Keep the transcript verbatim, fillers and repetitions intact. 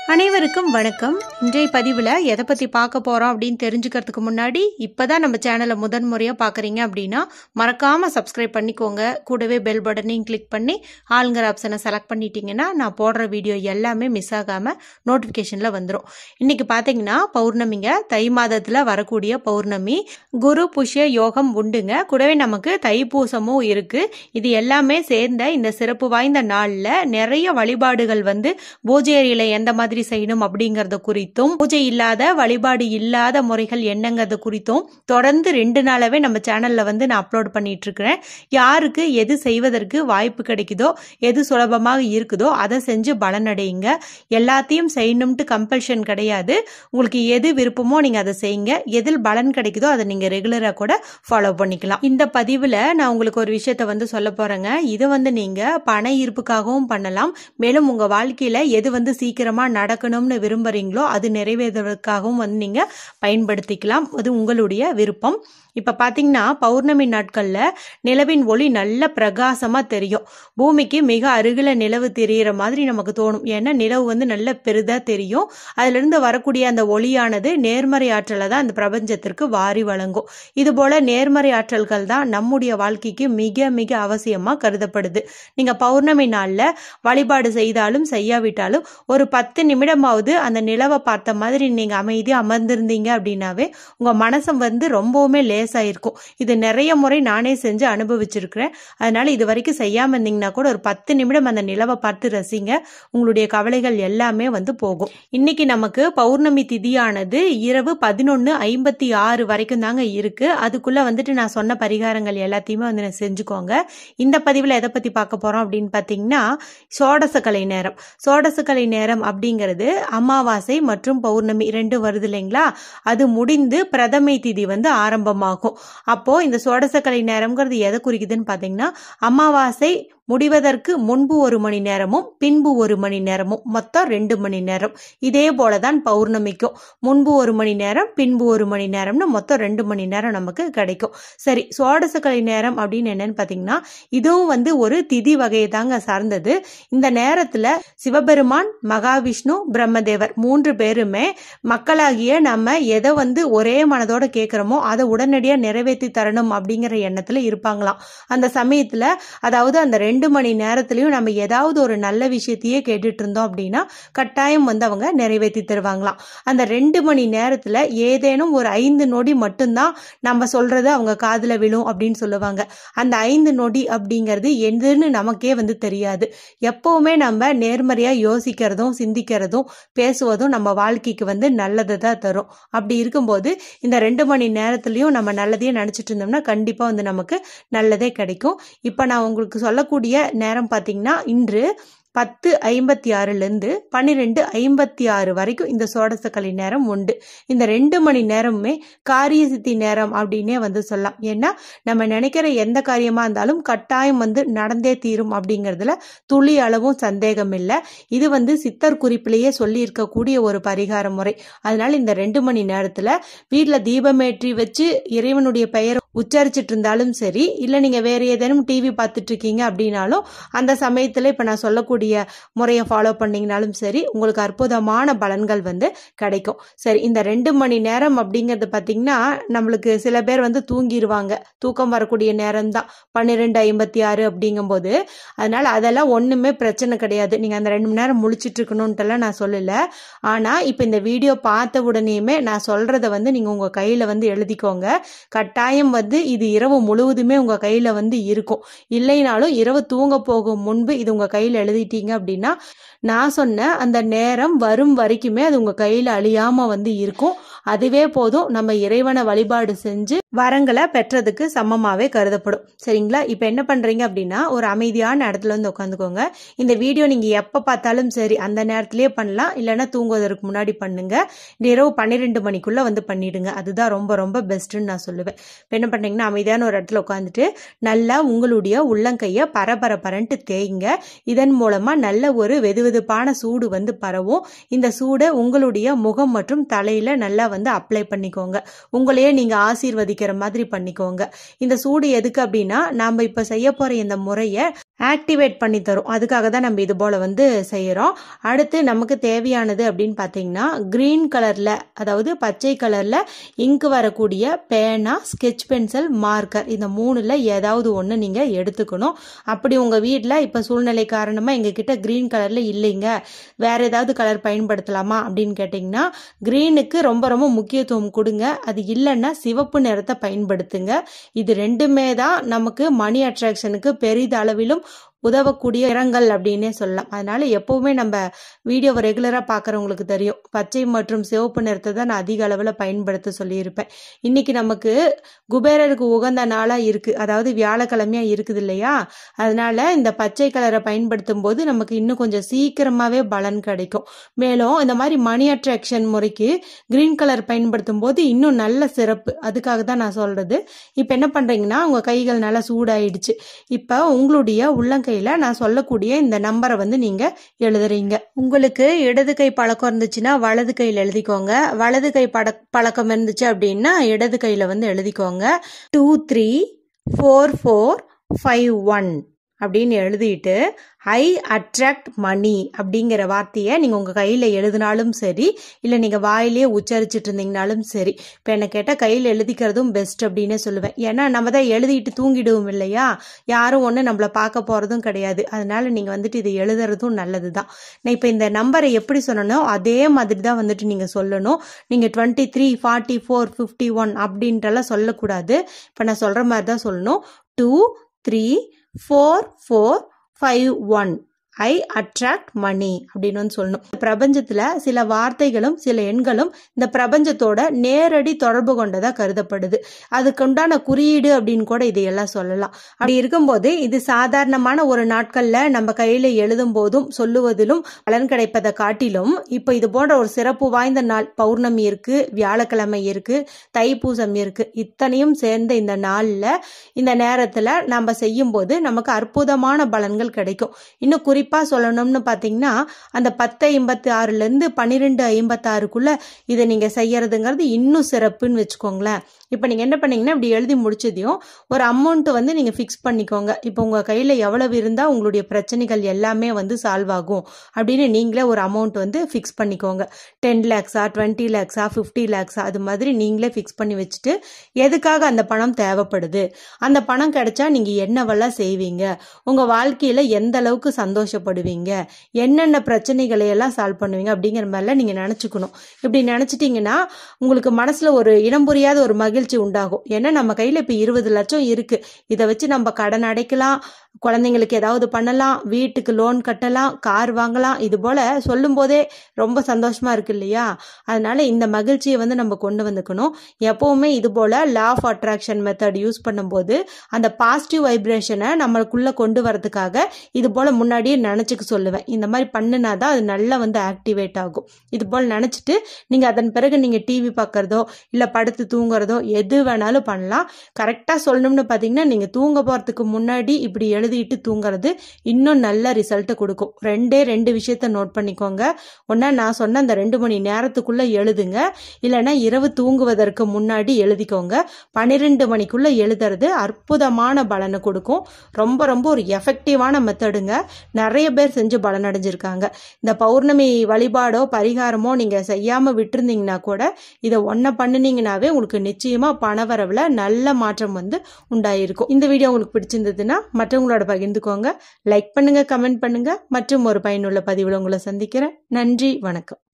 அனைவருக்கும் வணக்கம். இன்றைய பதிவில் எதை பற்றி பார்க்க போகிறோம் அப்படின்னு தெரிஞ்சுக்கிறதுக்கு முன்னாடி இப்போ தான் நம்ம சேனலை முதன் முறையாக பார்க்குறீங்க அப்படின்னா மறக்காமல் சப்ஸ்கிரைப் பண்ணிக்கோங்க. கூடவே பெல் பட்டனையும் கிளிக் பண்ணி ஆளுங்கிற ஆப்ஷனை செலக்ட் பண்ணிட்டீங்கன்னா நான் போடுற வீடியோ எல்லாமே மிஸ் ஆகாமல் நோட்டிஃபிகேஷனில் வந்துடும். இன்றைக்கி பார்த்தீங்கன்னா பௌர்ணமிங்க, தை மாதத்தில் வரக்கூடிய பௌர்ணமி. குரு புஷ்ய யோகம் உண்டுங்க. கூடவே நமக்கு தைப்பூசமும் இருக்குது. இது எல்லாமே சேர்ந்த இந்த சிறப்பு வாய்ந்த நாளில் நிறைய வழிபாடுகள் வந்து பூஜை அறையில் எந்த மாதிரி செய்யணும் அப்படிங்கறது குறித்தும், பூஜை இல்லாத வழிபாடு இல்லாத முறைகள் என்னங்கிறது குறித்தும் தொடர்ந்து ரெண்டு நாளாவே நம்ம சேனல்ல வந்து நான் அப்லோட் பண்ணிட்டு இருக்கிறேன். யாருக்கு எது செய்வதற்கு வாய்ப்பு கிடைக்குதோ, எது சுலபமாக இருக்குதோ அதை செஞ்சு பலனடையுங்க. எல்லாத்தையும் செய்யணும்ட்டு கம்பல்ஷன் கிடையாது. உங்களுக்கு எது விருப்பமோ நீங்க அதை செய்யுங்க. எதில் பலன் கிடைக்குதோ அதை நீங்க ரெகுலரா கூட ஃபாலோ பண்ணிக்கலாம். இந்த பதிவுல நான் உங்களுக்கு ஒரு விஷயத்த வந்து சொல்ல போறேங்க. இது வந்து நீங்க பண ஈர்ப்புக்காகவும் பண்ணலாம். மேலும் உங்க வாழ்க்கையில எது வந்து சீக்கிரமா நடக்கணும்னு விரும்புறீங்களோ அது நிறைவேறுவதற்காகவும் வந்து நீங்க பயன்படுத்திக்கலாம். அது உங்களுடைய விருப்பம். இப்ப பாத்தீங்கன்னா பௌர்ணமி நாட்கள்ல நிலவின் ஒளி நல்ல பிரகாசமா தெரியும். பூமிக்கு மிக அருகில நிலவு தெரிகிற மாதிரி நமக்கு தோணும். ஏன்னா நிலவு வந்து நல்ல பெரிதா தெரியும். அதுல இருந்து வரக்கூடிய அந்த ஒளியானது நேர்மறை ஆற்றலை தான் அந்த பிரபஞ்சத்திற்கு வாரி வழங்கும். இது போல நேர்மறை ஆற்றல்கள் தான் நம்முடைய வாழ்க்கைக்கு மிக மிக அவசியமா கருதப்படுது. நீங்க பௌர்ணமி நாள்ல வழிபாடு செய்தாலும் செய்யாவிட்டாலும் ஒரு பத்து நிமிடமாவது அந்த நிலவை பார்த்த மாதிரி நீங்க அமைதியா அமர்ந்திருந்தீங்க அப்படின்னாவே உங்க மனசம் வந்து ரொம்பவுமே லேசாயிருக்கும். இது நிறைய முறை நானே செஞ்சு அனுபவிச்சிருக்கிறேன். அதனால இது வரைக்கும் செய்யாம இருந்தீங்கன்னா கூட ஒரு பத்து நிமிடம் அந்த நிலவை பார்த்து ரசிங்க. உங்களுடைய கவலைகள் எல்லாமே வந்து போகும். இன்னைக்கு நமக்கு பௌர்ணமி திதியானது இரவு பதினொன்னு ஐம்பத்தி ஆறு வரைக்கும் தாங்க இருக்கு. அதுக்குள்ள வந்துட்டு நான் சொன்ன பரிகாரங்கள் எல்லாத்தையுமே வந்து செஞ்சுக்கோங்க. இந்த பதிவுல எதை பத்தி பார்க்க போறோம் அப்படின்னு பாத்தீங்கன்னா சோடசக்கலை நேரம். சோடசக்கலை நேரம் அப்படிங்கிறது அமாவாசை மற்றும் பௌர்ணமி ரெண்டு வருது இல்லைங்களா? அது முடிந்து பிரதமை திதி வந்து ஆரம்பமாகும். அப்போ இந்த சோடசக்கலை நேரம்ங்கிறது எதை குறிக்குதுன்னு பாத்தீங்கன்னா அமாவாசை முடிவதற்கு முன்பு ஒரு மணி நேரமும் பின்பு ஒரு மணி நேரமும் மொத்தம் ரெண்டு மணி நேரம். இதே போலதான் பௌர்ணமிக்கும் முன்பு ஒரு மணி நேரம் பின்பு ஒரு மணி நேரம்னு மொத்தம் ரெண்டு மணி நேரம் நமக்கு கிடைக்கும். சரி, சோடசக்கலை நேரம் அப்படின்னு என்னன்னு பாத்தீங்கன்னா இதுவும் வந்து ஒரு திதி வகையை தாங்க சார்ந்தது. இந்த நேரத்துல சிவபெருமான், மகாவிஷ்ணு, பிரம்மதேவர் மூன்று பேருமே மக்களாகிய நம்ம எதை வந்து ஒரே மனதோட கேட்கிறோமோ அதை உடனடியா நிறைவேற்றி தரணும் அப்படிங்கிற எண்ணத்துல இருப்பாங்களாம். அந்த சமயத்துல அதாவது அந்த ரெண்டு மணி நேரத்திலயும் நம்ம ஏதாவது ஒரு நல்ல விஷயத்தையே கேட்டுட்டு இருந்தோம் அப்படின்னா கட்டாயம் வந்து அவங்க நிறைவேற்றி தருவாங்களாம். அந்த ரெண்டு மணி நேரத்துல ஏதேனும் ஒரு ஐந்து நொடி மட்டும்தான் நம்ம சொல்றது அவங்க காதுல விழும் அப்படின்னு சொல்லுவாங்க. அந்த ஐந்து நொடி அப்படிங்கிறது எதுன்னு நமக்கே வந்து தெரியாது. எப்பவுமே நம்ம நேர்மறையா யோசிக்கிறதும் சிந்திக்கிறதும் பேசுவதும் நம்ம வாழ்க்கைக்கு வந்து நல்லதை தான் தரும். அப்படி இருக்கும்போது இந்த ரெண்டு மணி நேரத்திலயும் நம்ம நல்லதையே நினைச்சிட்டு இருந்தோம்னா கண்டிப்பா வந்து நமக்கு நல்லதே கிடைக்கும். இப்ப நான் உங்களுக்கு சொல்லக்கூடிய நேரம் பாத்தீங்கன்னா இன்று பத்து ஐம்பத்தி ஆறுல இருந்து பன்னிரெண்டு ஐம்பத்தி ஆறு வரைக்கும் இந்த சோடசக்கலை நேரம் உண்டு. இந்த ரெண்டு மணி நேரமுமே காரிய சித்தி நேரம் அப்படின்னே வந்து சொல்லலாம். ஏன்னா நம்ம நினைக்கிற எந்த காரியமா இருந்தாலும் கட்டாயம் வந்து நடந்தே தீரும் அப்படிங்கிறதுல துளி அளவும் சந்தேகம் இல்லை. இது வந்து சித்தர் குறிப்பிலேயே சொல்லி இருக்கக்கூடிய ஒரு பரிகார முறை. அதனால இந்த ரெண்டு மணி நேரத்துல வீட்டுல தீபமேற்றி வச்சு இறைவனுடைய பெயரை உச்சரிச்சிட்டு இருந்தாலும் சரி, இல்ல நீங்க வேற ஏதேனும் டிவி பார்த்துட்டு இருக்கீங்க அப்படின்னாலும் அந்த சமயத்துல இப்ப நான் சொல்லக்கூடிய முறையை ஃபாலோ பண்ணீங்கனாலும் சரி உங்களுக்கு அற்புதமான பலன்கள் வந்து கிடைக்கும். சரி, இந்த ரெண்டு மணி நேரம் அப்படிங்கிறது பாத்தீங்கன்னா நம்மளுக்கு சில பேர் வந்து தூங்கிடுவாங்க. தூக்கம் வரக்கூடிய நேரம் தான் பன்னிரெண்டு ஐம்பத்தி ஆறு அப்படிங்கும் போது. அதனால அதெல்லாம் ஒண்ணுமே பிரச்சனை கிடையாது. நீங்க அந்த ரெண்டு மணி நேரம் முழிச்சிட்டு இருக்கணும்ட்டுலாம் நான் சொல்லல. ஆனா இப்ப இந்த வீடியோ பார்த்த உடனேயுமே நான் சொல்றத வந்து நீங்க உங்க கையில வந்து எழுதிக்கோங்க. கட்டாயம் வந்து இது இரவு முழுவதுமே உங்க கையில வந்து இருக்கும். இல்லைனாலும் இரவு தூங்க போகும் முன்பு இது உங்க கையில எழுதிட்டீங்க அப்படின்னா நான் சொன்ன அந்த நேரம் வரும் வரைக்குமே அது உங்க கையில அழியாம வந்து இருக்கும். அதுவே போதும் நம்ம இறைவனை வழிபாடு செஞ்சு வரங்களை பெற்றதுக்கு சமமாவே கருதப்படும். சரிங்களா? இப்ப என்ன பண்றீங்க அப்படின்னா ஒரு அமைதியான இடத்துல வந்து உட்காந்துக்கோங்க. இந்த வீடியோ நீங்க எப்ப பார்த்தாலும் சரி அந்த நேரத்திலேயே பண்ணலாம், இல்லைன்னா தூங்குவதற்கு முன்னாடி பண்ணுங்க. இந்த இரவு பன்னிரெண்டு மணிக்குள்ள வந்து பண்ணிடுங்க. அதுதான் ரொம்ப ரொம்ப பெஸ்ட்ன்னு நான் சொல்லுவேன். இப்ப என்ன பண்றீங்கன்னா அமைதியான ஒரு இடத்துல உட்காந்துட்டு நல்லா உங்களுடைய உள்ளங்கைய பரபரப்பரன்ட்டு தேய்ங்க. இதன் மூலமா நல்ல ஒரு வெது வெதுப்பான சூடு வந்து பரவும். இந்த சூடை உங்களுடைய முகம் மற்றும் தலையில நல்லா வந்து அப்ளை பண்ணிக்கோங்க. உங்களையே நீங்க ஆசீர்வதிக்கிற மாதிரி பண்ணிக்கோங்க. இந்த சூடு எதுக்கு அப்படின்னா நாம இப்ப செய்ய போற இந்த முறையை ஆக்டிவேட் பண்ணி தரும். அதுக்காக தான் நம்ம இது போல வந்து செய்யறோம். அடுத்து நமக்கு தேவையானது அப்படின்னு பார்த்தீங்கன்னா கிரீன் கலர்ல, அதாவது பச்சை கலர்ல இங்கு வரக்கூடிய பேனா, ஸ்கெட்ச் பென்சில், மார்க்கர், இந்த மூணுல ஏதாவது ஒன்று நீங்க எடுத்துக்கணும். அப்படி உங்க வீட்டில் இப்ப சூழ்நிலை காரணமா எங்க கிட்ட கிரீன் கலர்ல இல்லைங்க, வேற ஏதாவது கலர் பயன்படுத்தலாமா அப்படின்னு கேட்டீங்கன்னா கிரீனுக்கு ரொம்ப ரொம்ப முக்கியத்துவம் கொடுங்க. அது இல்லைன்னா சிவப்பு நிறத்தை பயன்படுத்துங்க. இது ரெண்டுமே தான் நமக்கு மணி அட்ராக்ஷனுக்கு பெரிதளவிலும் உதவக்கூடிய நிறங்கள் அப்படின்னே சொல்லலாம். அதனால எப்பவுமே நம்ம வீடியோவை ரெகுலரா பாக்குறவங்களுக்கு தெரியும், பச்சை மற்றும் சிவப்பு நிறத்தை தான் நான் அதிக அளவுல பயன்படுத்த சொல்லியிருப்பேன். இன்னைக்கு நமக்கு குபேரருக்கு உகந்த நாளா இருக்கு, அதாவது வியாழக்கிழமையா இருக்குது இல்லையா? அதனால இந்த பச்சை கலரை பயன்படுத்தும் போது நமக்கு இன்னும் கொஞ்சம் சீக்கிரமாவே பலன் கிடைக்கும். மேலும் இந்த மாதிரி மணி அட்ராக்ஷன் முறைக்கு கிரீன் கலர் பயன்படுத்தும் போது இன்னும் நல்ல சிறப்பு. அதுக்காக தான் நான் சொல்றது. இப்ப என்ன பண்றீங்கன்னா உங்க கைகள் நல்லா சூடாயிடுச்சு. இப்ப உங்களுடைய உள்ளங்கை நான் சொல்லக்கூடிய இந்த நம்பரை வந்து நீங்க எழுதுறீங்க. உங்களுக்கு இடது கை பழக்கம் இருந்துச்சுன்னா வலது கையில் எழுதிக்கோங்க. வலது கை பழக்கம் இருந்துச்சு அப்படின்னா இடது கையில வந்து எழுதிக்கோங்க. Two three four four five one அப்படின்னு எழுதிட்டு ஐ அட்ராக்ட் மணி அப்படிங்கிற வார்த்தையை நீங்கள் உங்கள் கையில் எழுதினாலும் சரி, இல்லை நீங்கள் வாயிலேயே உச்சரிச்சுட்டு இருந்தீங்கனாலும் சரி. இப்போ என்ன கேட்டால் கையில் எழுதிக்கிறதும் பெஸ்ட் அப்படின்னு சொல்லுவேன். ஏன்னா நம்ம தான் எழுதிட்டு தூங்கிடுவோம் இல்லையா? யாரும் ஒன்று நம்மளை பார்க்க போகிறதும் கிடையாது. அதனால நீங்கள் வந்துட்டு இதை எழுதுறதும் நல்லது தான். நான் இப்போ இந்த நம்பரை எப்படி சொல்லணும் அதே மாதிரி தான் வந்துட்டு நீங்கள் சொல்லணும். நீங்கள் twenty three forty four fifty one அப்படின்றலாம் சொல்லக்கூடாது. இப்போ நான் சொல்கிற மாதிரி தான் சொல்லணும். Two three four four five one I attract money அப்படின்னு வந்து சொல்லணும். பிரபஞ்சத்துல சில வார்த்தைகளும் சில எண்களும் இந்த பிரபஞ்சத்தோட நேரடி தொடர்பு கொண்டதா கருதப்படுது. அதுக்குண்டான குறியீடு அப்படின்னு கூட இதையெல்லாம் சொல்லலாம். அப்படி இருக்கும்போது இது சாதாரணமான ஒரு நாட்கள்ல நம்ம கையில எழுதும் போதும் சொல்லுவதிலும் பலன் கிடைப்பதை காட்டிலும் இப்ப இது போன்ற ஒரு சிறப்பு வாய்ந்த நாள், பௌர்ணமி இருக்கு, வியாழக்கிழமை இருக்கு, தைப்பூசம் இருக்கு, இத்தனையும் சேர்ந்த இந்த நாள்ல இந்த நேரத்துல நம்ம செய்யும் போது நமக்கு அற்புதமான பலன்கள் கிடைக்கும். இன்னும் குறிப்பா சொல்லணும்னு பாத்தீங்கன்னா அந்த பத்து ஐம்பத்தி ஆறுல இருந்து பன்னிரெண்டு ஐம்பத்தி ஆறுக்குள்ள இதை நீங்க செய்யறதுங்கிறது இன்னும் சிறப்புன்னு வச்சுக்கோங்களேன். இப்ப நீங்க என்ன பண்ணீங்கன்னா இப்படி எழுதி முடிச்சதையும் ஒரு அமௌண்ட் வந்து நீங்க பிக்ஸ் பண்ணிக்கோங்க. இப்போ உங்க கையில எவ்வளவு இருந்தா உங்களுடைய பிரச்சனைகள் எல்லாமே வந்து சால்வ் ஆகும் அப்படின்னு நீங்களே ஒரு அமௌண்ட் வந்து பிக்ஸ் பண்ணிக்கோங்க. டென் லேக்ஸா டுவெண்ட்டி லேக்ஸா பிப்டி லேக்ஸா அது மாதிரி நீங்களே பிக்ஸ் பண்ணி வச்சுட்டு எதுக்காக அந்த பணம் தேவைப்படுது, அந்த பணம் கிடைச்சா நீங்க என்னவெல்லாம் செய்வீங்க, உங்க வாழ்க்கையில எந்த அளவுக்கு சந்தோஷப்படுவீங்க, என்னென்ன பிரச்சனைகளை எல்லாம் சால்வ் பண்ணுவீங்க அப்படிங்கிற மாதிரிலாம் நீங்க நினைச்சுக்கணும். இப்படி நினைச்சிட்டீங்கன்னா உங்களுக்கு மனசுல ஒரு இனம் புரியாத ஒரு மகிழ்ச்சி உண்டாகும். ஏன்னா நம்ம கையில இப்ப இருபது லட்சம் இருக்கு. இதை வச்சு நம்ம கடன் அடைக்கலாம், குழந்தைங்களுக்கு ஏதாவது பண்ணலாம், வீட்டுக்கு லோன் கட்டலாம், கார் வாங்கலாம். இது போல சொல்லும் போதே ரொம்ப சந்தோஷமா இருக்கு இல்லையா? அதனால இந்த மகிழ்ச்சியை வந்து நம்ம கொண்டு வந்துக்கணும். எப்பவுமே இது போல law of attraction method use பண்ணும்போது அந்த பாசிட்டிவ் வைப்ரேஷனை நம்மளுக்குள்ள கொண்டு வரதுக்காக இது போல முன்னாடியே நினைச்சுக்க சொல்லுவேன். இந்த மாதிரி பண்ணுனாதான் அது நல்லா வந்து ஆக்டிவேட் ஆகும். இது போல நினைச்சிட்டு நீங்க அதன் பிறகு நீங்க டிவி பார்க்கறதோ இல்ல படுத்து தூங்குறதோ எது வேணாலும் பண்ணலாம். கரெக்டா சொல்லணும்னு பாத்தீங்கன்னா நீங்க தூங்க போறதுக்கு முன்னாடி இப்படி எழுதிட்டு தூங்குறது இன்னும் நல்ல ரிசல்ட் கொடுக்கும். ரெண்டே ரெண்டு விஷயத்த நோட் பண்ணிக்கோங்க. ஒன்னா நான் சொன்ன அந்த ரெண்டு மணி நேரத்துக்குள்ள எழுதுங்க, இல்லைன்னா இரவு தூங்குவதற்கு முன்னாடி எழுதிக்கோங்க. பன்னிரெண்டு மணிக்குள்ள எழுதுறது அற்புதமான பலனை கொடுக்கும். ரொம்ப ரொம்ப ஒரு எஃபெக்டிவான மெத்தடுங்க. நிறைய பேர் செஞ்சு பலன் அடைஞ்சிருக்காங்க. இந்த பௌர்ணமி வழிபாடோ பரிகாரமோ நீங்க செய்யாம விட்டுருந்தீங்கன்னா கூட இதை ஒன்ன பண்ணினீங்கன்னாவே உங்களுக்கு நிச்சயமா பணவரவுல நல்ல மாற்றம் வந்து உண்டாயிருக்கும். இந்த வீடியோ உங்களுக்கு பிடிச்சிருந்ததுன்னா மற்றவங்களோட பகிர்ந்துக்கோங்க, லைக் பண்ணுங்க, கமெண்ட் பண்ணுங்க. மற்றும் ஒரு பயனுள்ள பதிவில் உங்களை சந்திக்கிறேன். நன்றி, வணக்கம்.